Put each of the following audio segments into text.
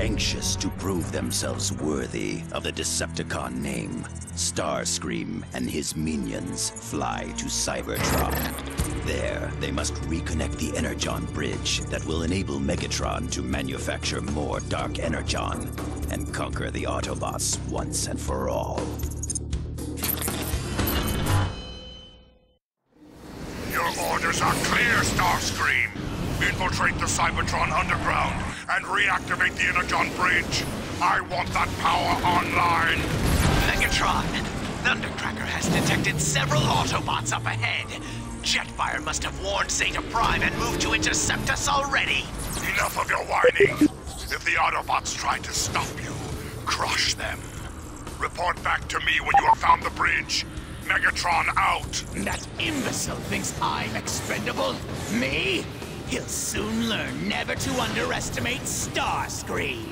anxious to prove themselves worthy of the Decepticon name, Starscream and his minions fly to Cybertron. There, they must reconnect the Energon Bridge that will enable Megatron to manufacture more Dark Energon and conquer the Autobots once and for all. Your orders are clear, Starscream. Infiltrate the Cybertron underground and reactivate the Energon Bridge. I want that power online. Megatron, Thundercracker has detected several Autobots up ahead. Jetfire must have warned Zeta Prime and moved to intercept us already. Enough of your whining. If the Autobots try to stop you, crush them. Report back to me when you have found the bridge. Megatron out! That imbecile thinks I'm expendable? Me? He'll soon learn never to underestimate Starscream.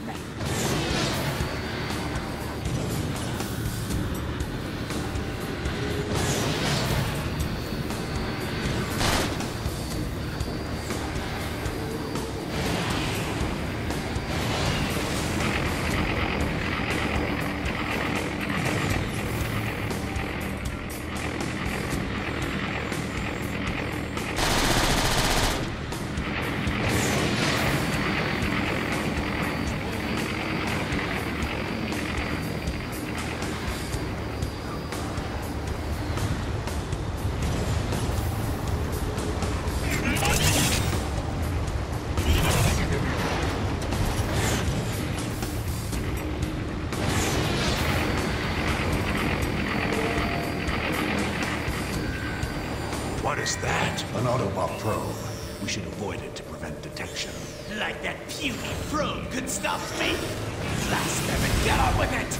What is that? An Autobot probe. We should avoid it to prevent detection. Like that puny probe could stop me! Blast them and get on with it!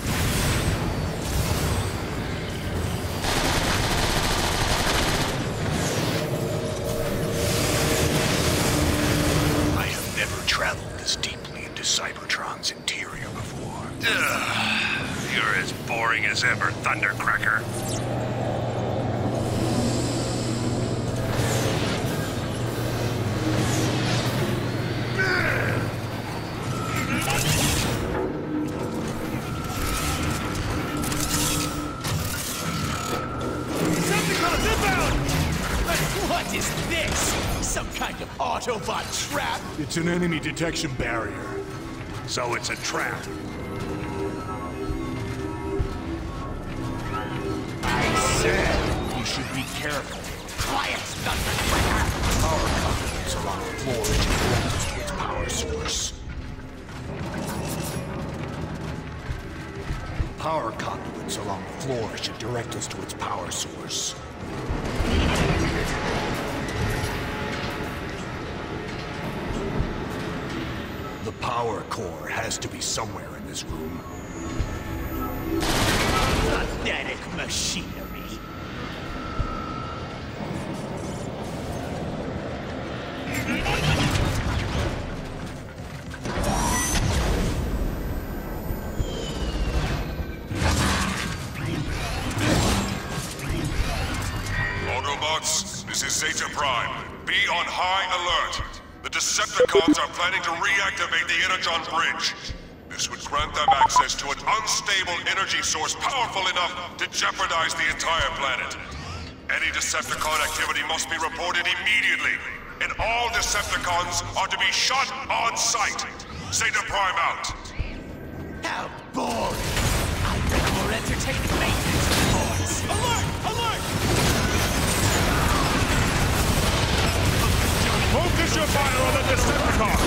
I have never traveled this deeply into Cybertron's interior before. You're as boring as ever, Thundercracker. What is this? Some kind of Autobot trap? It's an enemy detection barrier. So it's a trap. I said you should be careful. Quiet, Thundercracker! Power conduits along the floor to direct us to its power source. Power conduits along the floor should direct us to its power source. The power core has to be somewhere in this room. Pathetic machinery. Autobots, this is Zeta Prime. Be on high alert. The Decepticons are planning to reactivate the Energon Bridge. This would grant them access to an unstable energy source powerful enough to jeopardize the entire planet. Any Decepticon activity must be reported immediately, and all Decepticons are to be shot on sight. Zeta Prime out. How boring! I bet more entertaining maintenance reports. Alert! Alert! Focus your fire on the Decepticon!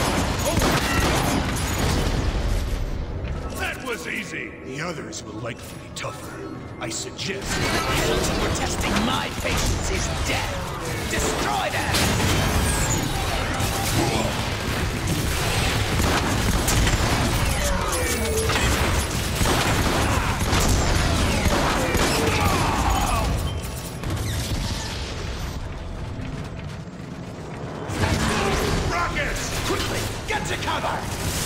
That was easy! The others will likely be tougher. I suggest... The penalty for testing my patience is death. Destroy them! Quickly, get to cover!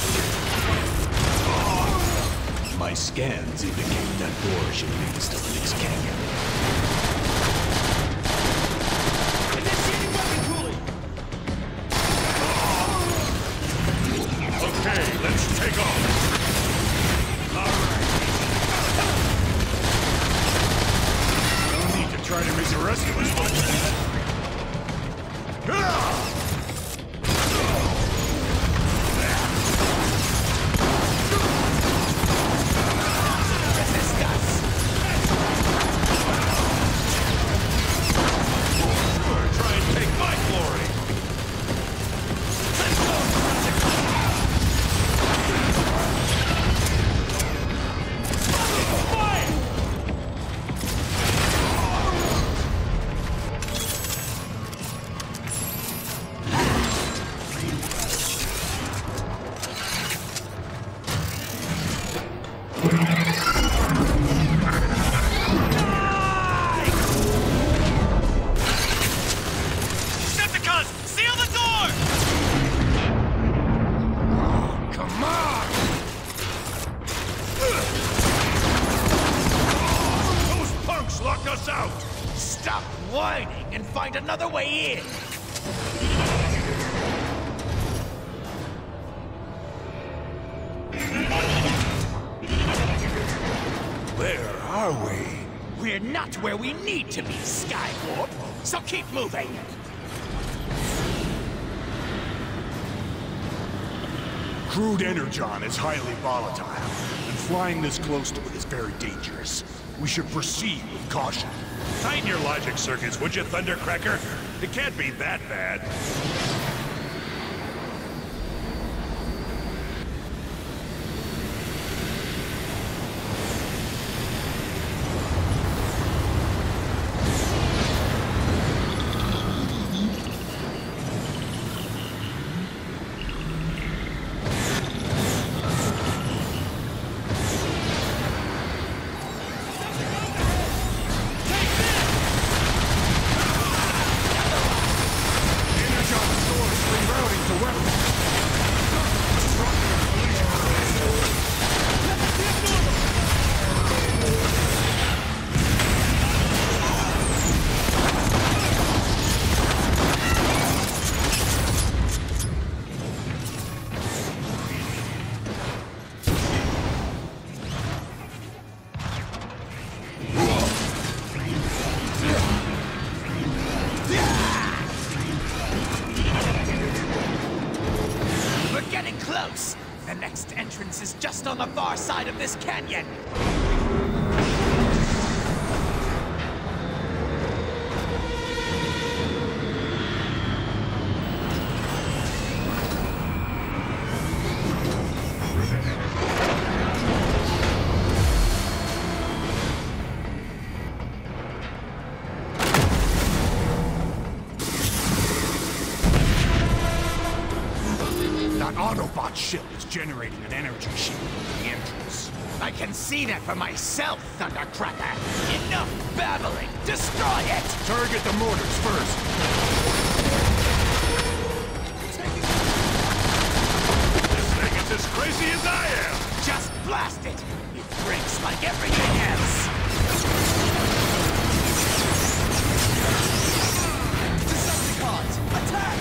My scans indicate that door should lead us to the next canyon. Initiating weapon cooling! Okay, let's take find another way in! Where are we? We're not where we need to be, Skywarp, so keep moving! Crude energon is highly volatile, and flying this close to it is very dangerous. We should proceed with caution. Tighten your logic circuits, would you, Thundercracker? It can't be that bad. The next entrance is just on the far side of this canyon. That Autobot ship is generating an energy shield at the entrance. I can see that for myself, Thundercracker. Enough babbling! Destroy it! Target the mortars first. This thing is as crazy as I am! Just blast it! It breaks like everything else! Decepticons, attack!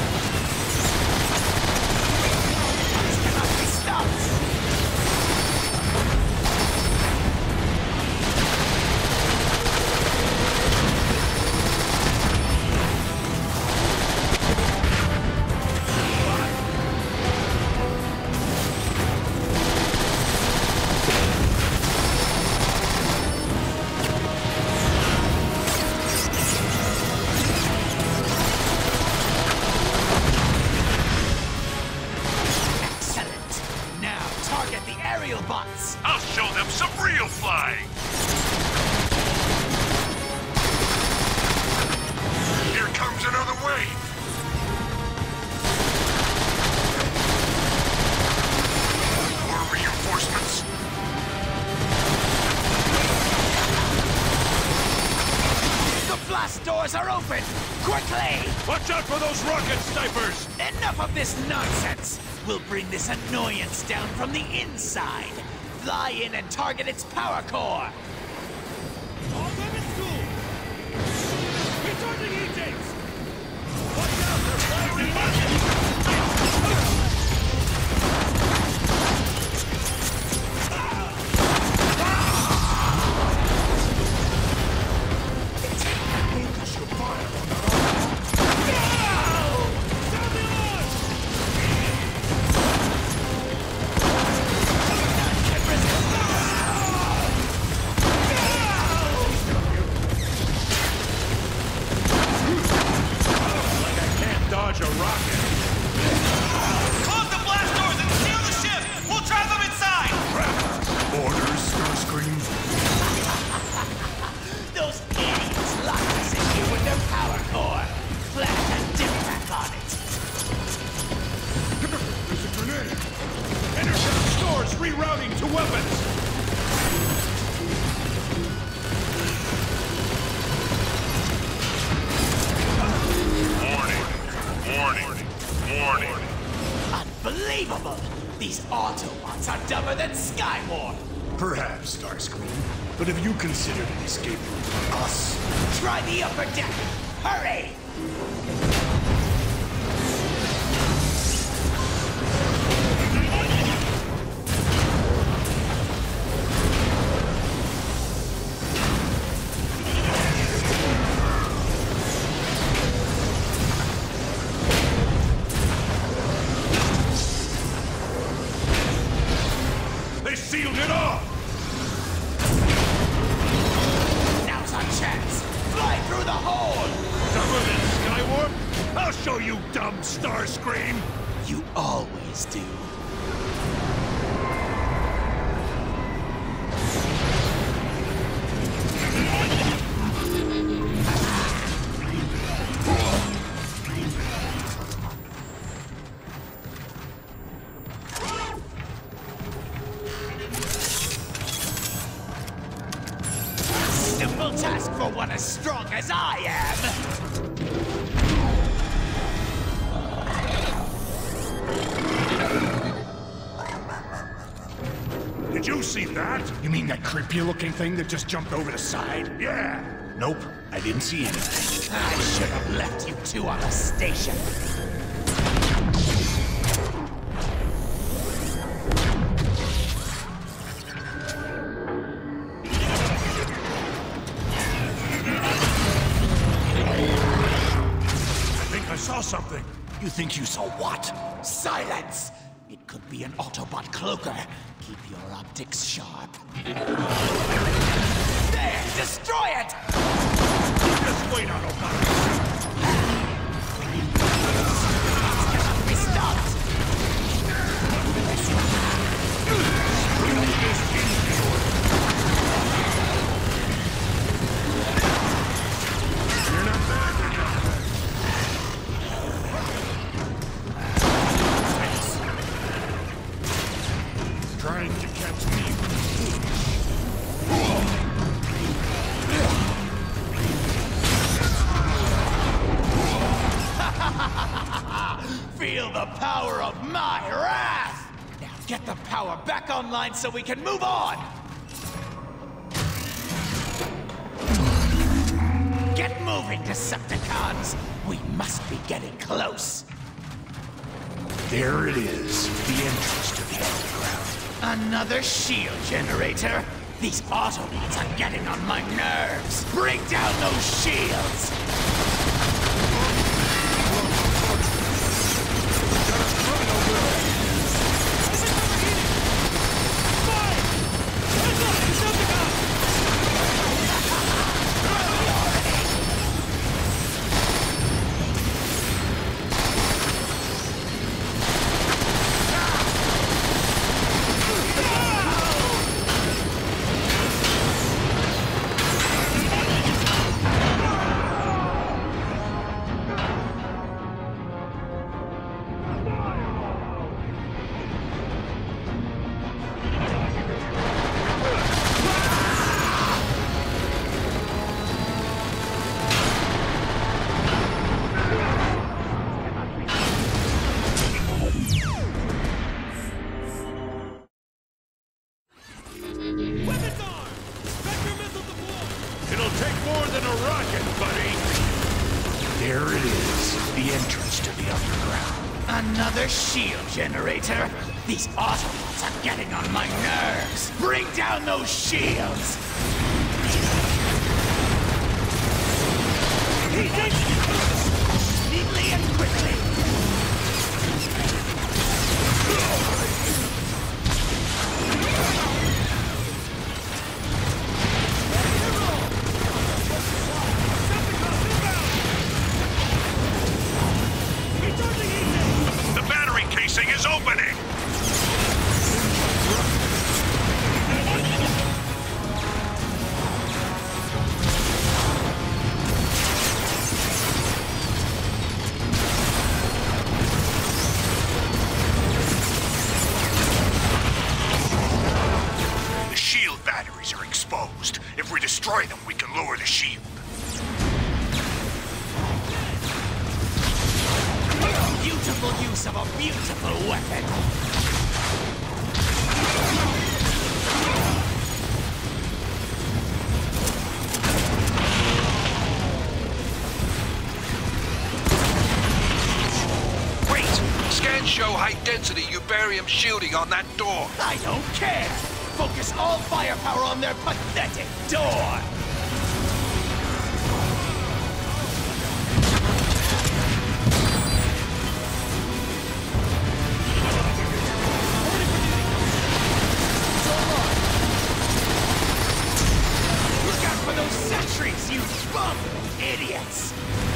This cannot be stopped! Bots. I'll show them some real flying! Here comes another wave! More reinforcements! The blast doors are open! Quickly! Watch out for those rocket snipers! Enough of this nonsense! We'll bring this annoyance down from the inside! Fly in and target its power core! All women school! Recharging E-Jakes! Watch out, they're firing buckets! Dodge a rocket. Close the blast doors and steal the ship! We'll trap them inside! Orders, Starscream. Those idiots locked us in here with their power core! Flash a dim pack on it! There's a grenade. Intercept stores rerouting to weapons. Warning! Unbelievable! These Autobots are dumber than Skywarp! Perhaps, Starscream. But have you considered an escape route for us? Try the upper deck! Hurry! They sealed it off! Now's our chance! Fly through the hole! Dumber than Skywarp? I'll show you, dumb Starscream! You always do. Simple task for one as strong as I am! Did you see that? You mean that creepy-looking thing that just jumped over the side? Yeah! Nope, I didn't see anything. I should have left you two on the station. I think I saw something. You think you saw what? Silence! It could be an Autobot cloaker. Keep your optics sharp. There! Destroy it! Just wait, Autobot. Cannot be stopped! You're not back. Trying to catch me. Feel the power of my wrath! Now get the power back online so we can move on! Get moving, Decepticons! We must be getting close. There it is, the entrance to the underground. Another shield generator? These Autobots are getting on my nerves! Bring down those shields! It'll take more than a rocket, buddy. There it is, the entrance to the underground. Another shield generator? These Autobots are getting on my nerves! Bring down those shields! Neatly and quickly! The battery casing is opening. The shield batteries are exposed. If we destroy them, we can lower the shield. Beautiful use of a beautiful weapon! show high-density Ubarium shielding on that door. I don't care! Focus all firepower on their pathetic door! Look out for those sentries, you bum idiots!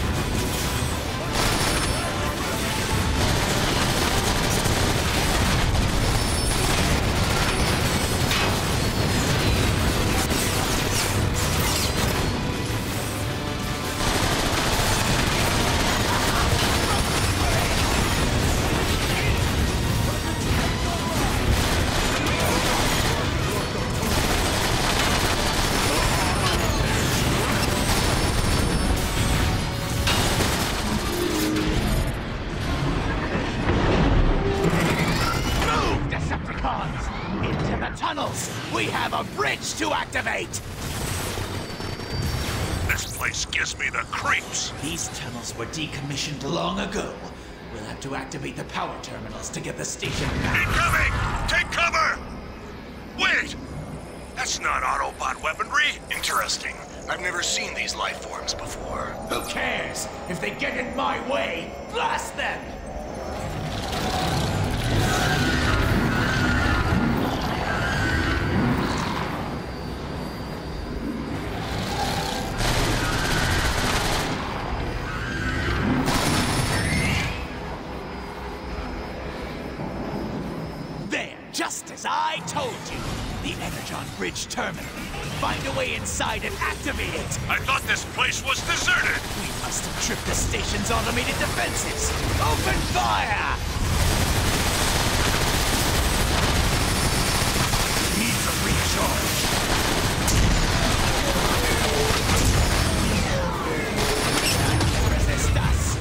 Into the tunnels! We have a bridge to activate! This place gives me the creeps. These tunnels were decommissioned long ago. We'll have to activate the power terminals to get the station back. Incoming! Take cover! Wait! That's not Autobot weaponry. Interesting. I've never seen these life forms before. Who cares? If they get in my way, blast them! Just as I told you, the Energon Bridge terminal. Find a way inside and activate it. I thought this place was deserted. We must have tripped the station's automated defenses. Open fire! Needs a recharge. Resist us.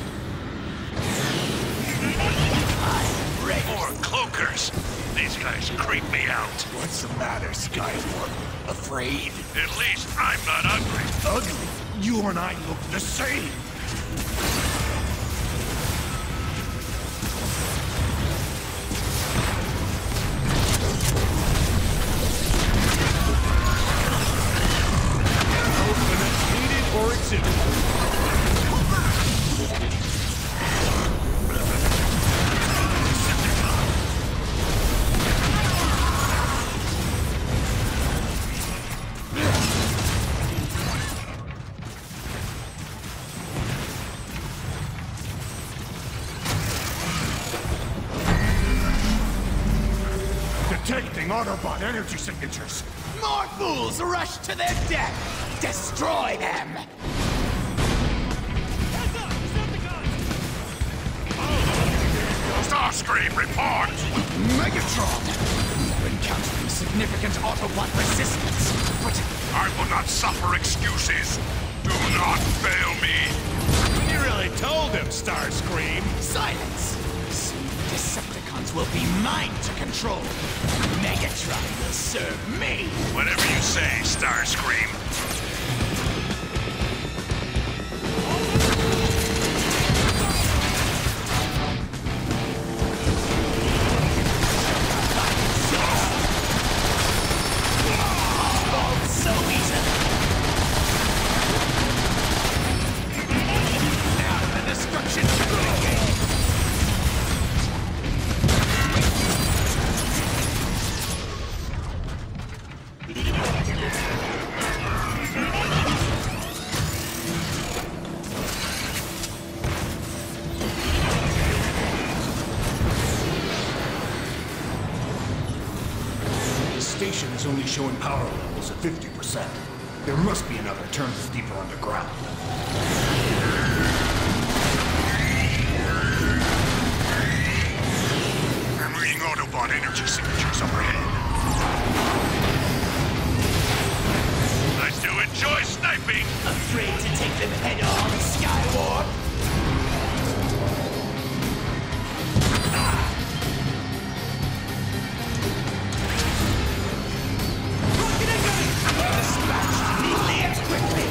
I'm ready. More cloakers. These guys creep me out. What's the matter, Skywarp? Afraid? At least I'm not ugly. Ugly? You and I look the same. Open as needed or exhibit. Detecting Autobot energy signatures. More fools rush to their death! Destroy them! Starscream, report! Megatron! We're encountering significant Autobot resistance, but I will not suffer excuses. Do not fail me. You really told him, Starscream. silence! Soon Decepticons will be mine to control. Megatron will serve me! Whatever you say, Starscream. So easy! Now the destruction begins! The station is only showing power levels at 50%. There must be another terminal deeper underground. I'm reading Autobot energy signatures overhead. I do enjoy sniping. Afraid to take them head on, Skywarp? Dispatched neatly and quickly.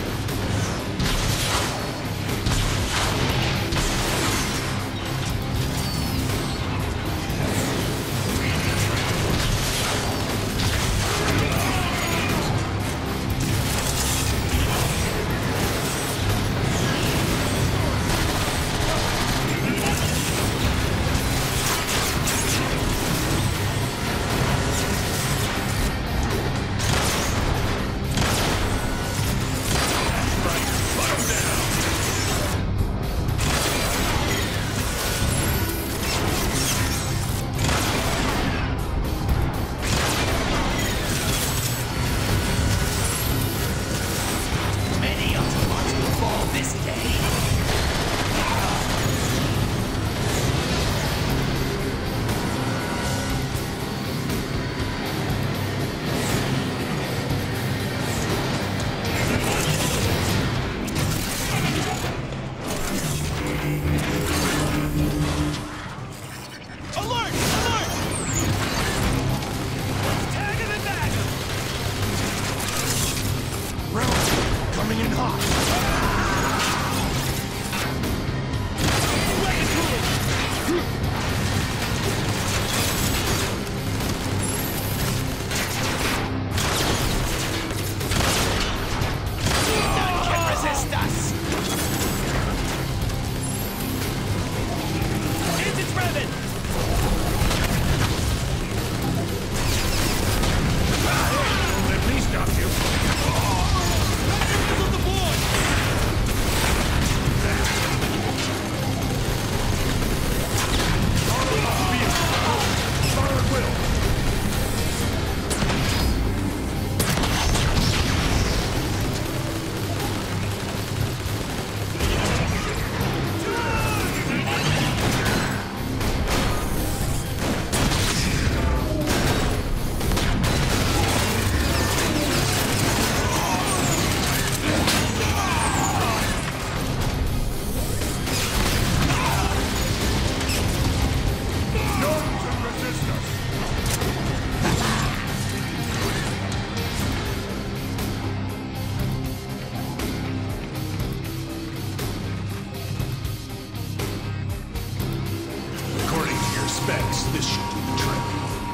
suspects this should do the trick.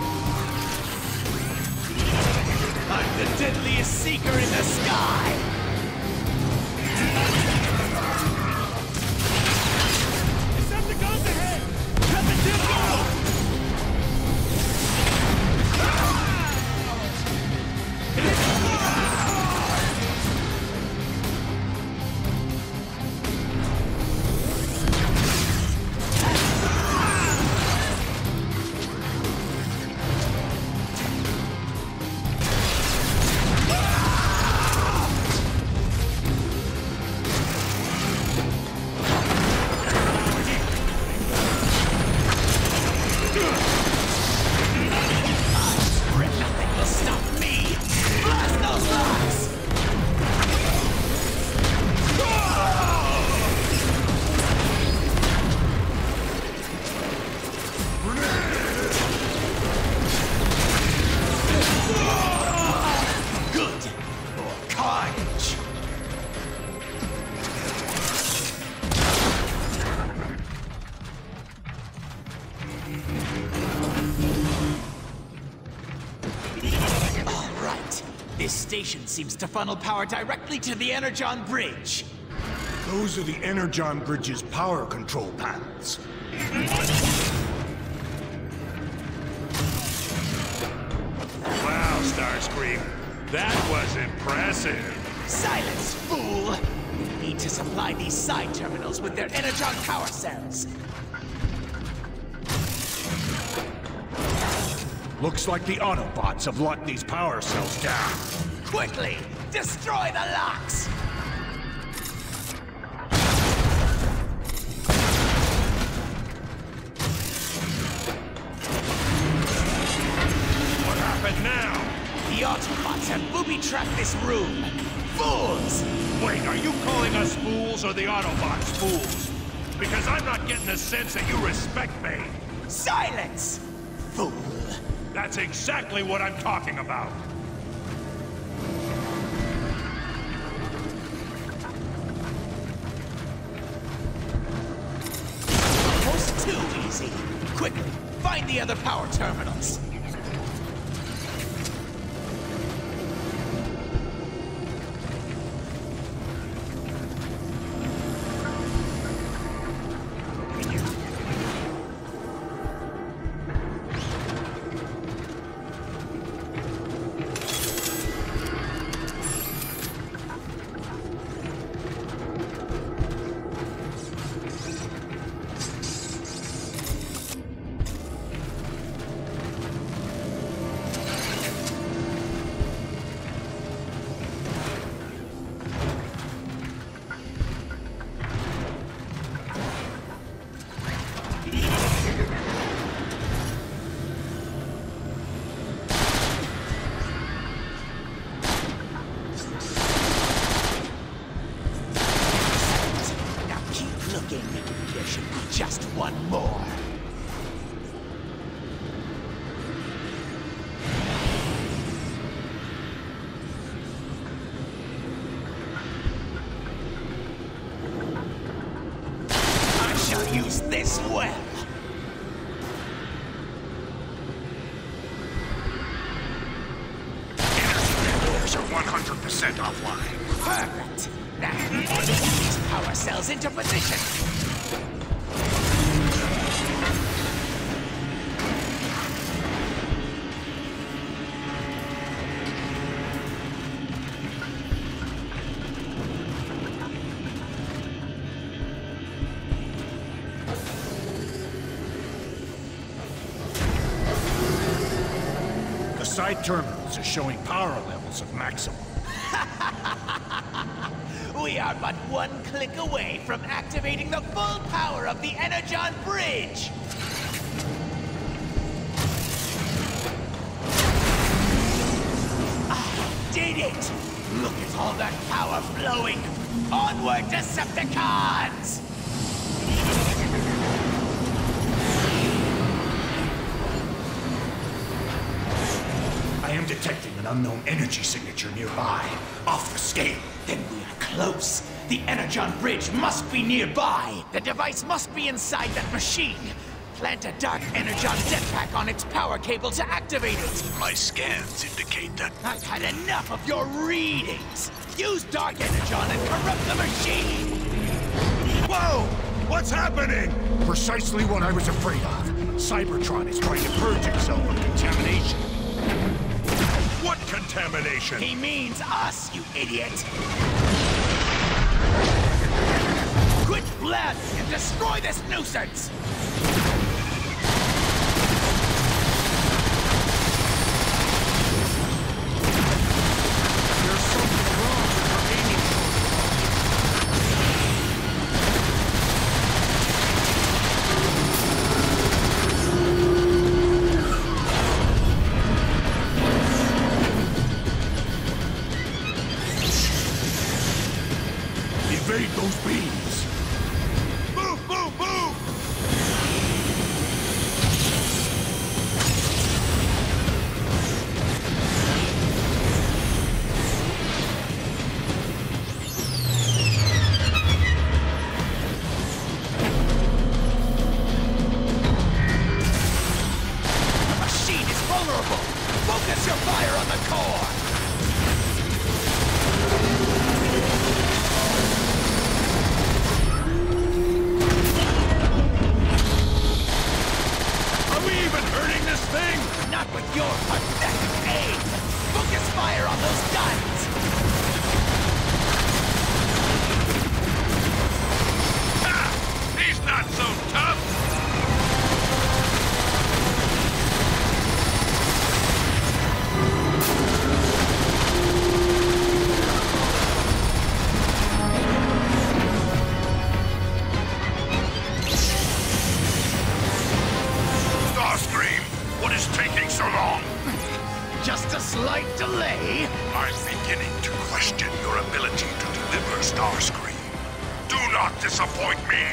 I'm the deadliest seeker in the sky! Decepticons ahead! Cut the tip off! This station seems to funnel power directly to the Energon Bridge. Those are the Energon Bridge's power control panels. Wow, Starscream. That was impressive. Silence, fool! We need to supply these side terminals with their Energon power cells. Looks like the Autobots have locked these power cells down. Quickly, destroy the locks! What happened now? The Autobots have booby-trapped this room. Fools! Wait, are you calling us fools or the Autobots fools? Because I'm not getting the sense that you respect me. Silence! Fool! That's exactly what I'm talking about. Almost too easy. Quickly, find the other power terminals. There should be just one more. I shall use this well. Generators are 100% offline. Perfect. Now, get these power cells into position. The side terminals are showing power levels of maximum. We are but one click away from activating the full power of the Energon Bridge! I did it! Look at all that power flowing! Onward, Decepticons! I am detecting an unknown energy signature nearby, off the scale. Then we are close. The Energon Bridge must be nearby. The device must be inside that machine. Plant a Dark Energon jetpack on its power cable to activate it. My scans indicate that. I've had enough of your readings. Use Dark Energon and corrupt the machine. Whoa! What's happening? Precisely what I was afraid of. Cybertron is trying to purge itself of contamination. What contamination? He means us, you idiot. Quit blabbing and destroy this nuisance. There's something wrong with her aiming. Evade those beams! Move, move, move! The machine is vulnerable. Focus your fire on the core. Are we even hurting this thing? Not with your pathetic aim! Focus fire on those guns! Ha! He's not so tough! Starscream, what is taking so long? Just a slight delay. I'm beginning to question your ability to deliver, Starscream. Do not disappoint me!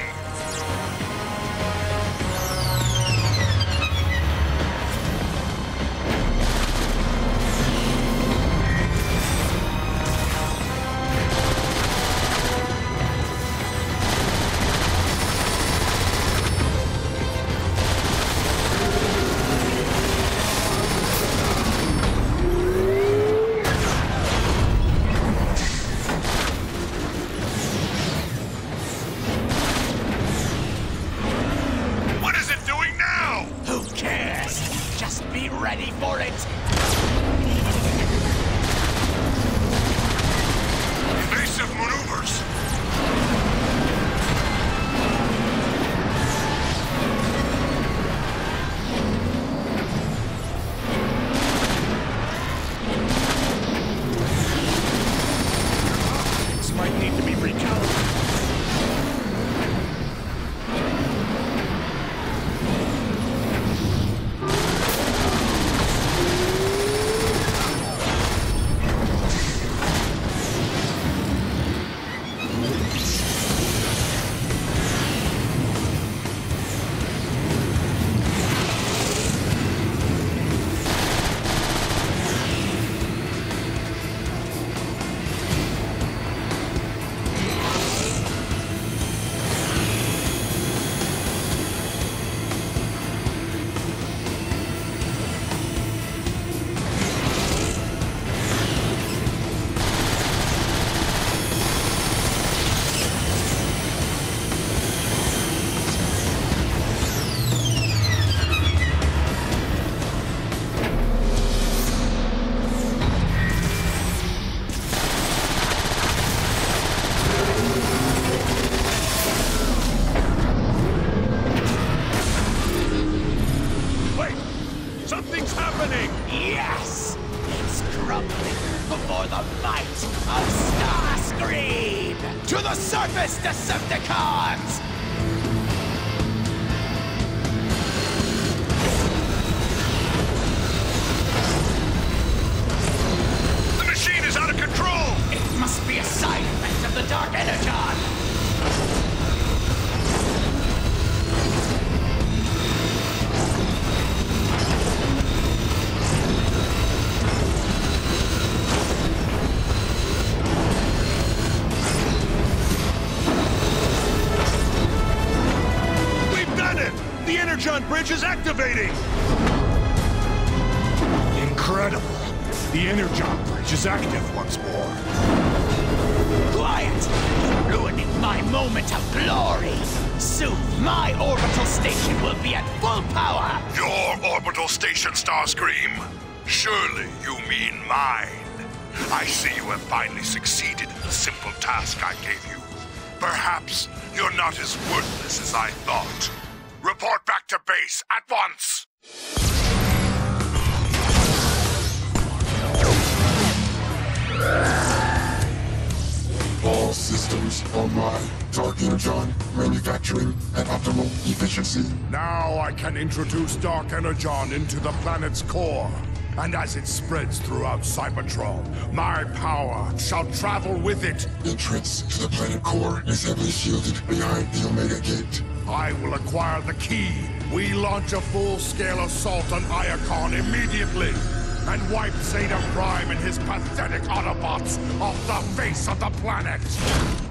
What is it doing now? Who cares? Just be ready for it. Evasive maneuvers! This might need to be recalibrated. Wait! Something's happening! Yes! It's crumbling before the might of Starscream! To the surface, Decepticons! The machine is out of control! It must be a side effect of the Dark Energon! Bridge is activating! Incredible. The Energon Bridge is active once more. Quiet! You're ruining my moment of glory! Soon, my orbital station will be at full power! Your orbital station, Starscream? Surely you mean mine. I see you have finally succeeded in the simple task I gave you. Perhaps you're not as worthless as I thought. Report back to base at once! All systems online. Dark Energon, manufacturing at optimal efficiency. Now I can introduce Dark Energon into the planet's core. And as it spreads throughout Cybertron, my power shall travel with it. Entrance to the planet core is heavily shielded behind the Omega Gate. I will acquire the key. We launch a full-scale assault on Iacon immediately. And wipe Zeta Prime and his pathetic Autobots off the face of the planet.